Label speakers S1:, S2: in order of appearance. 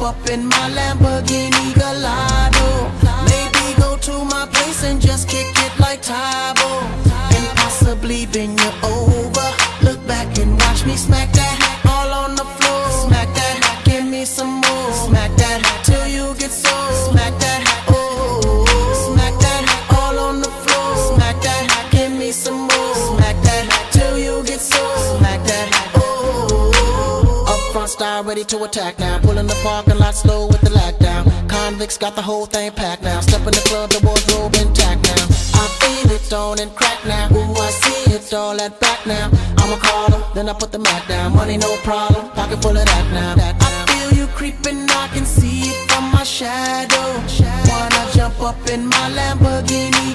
S1: up in my Lamborghini Gallardo. Maybe go to my place and just kick it like Tybo, and possibly bend you over. Look back and watch me smack that all on the floor. Smack that, give me some more. Smack that till you get sore. Smack that, oh, smack that all on the floor. Smack that, give me some more. Smack that till you get sore. Smack that, oh. Up front style ready to attack now. Pulling the parking lot slow with the lag down. Convicts got the whole thing packed now. Step in the club, the wardrobe intact now. I feel it on and crack now. Ooh, I see it all at back now. I'ma call them, then I put the Mac down. Money no problem, pocket full of that now. I feel you creeping, I can see it from my shadow. Wanna jump up in my Lamborghini